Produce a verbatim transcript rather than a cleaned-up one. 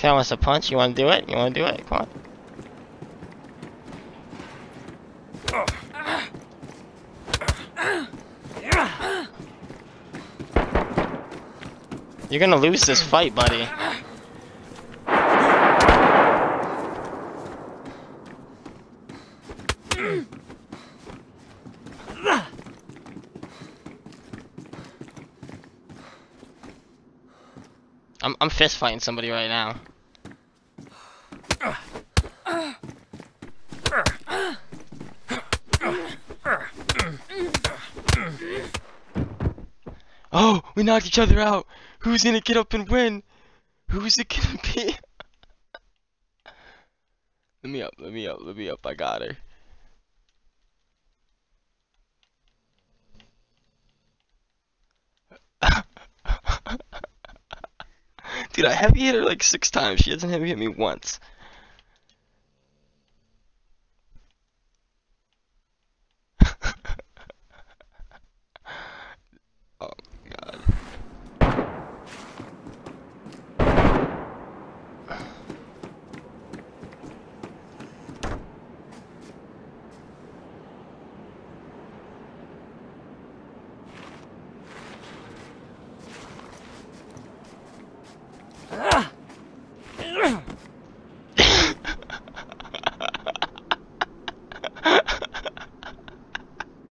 Fan wants a punch. You want to do it? You want to do it? Come on. You're gonna lose this fight, buddy. I'm I'm fist fighting somebody right now. Oh, we knocked each other out. Who's gonna get up and win? Who's it gonna be? Let me up, let me up, let me up. I got her. Dude, I heavy hit her like six times. She hasn't heavy hit me once.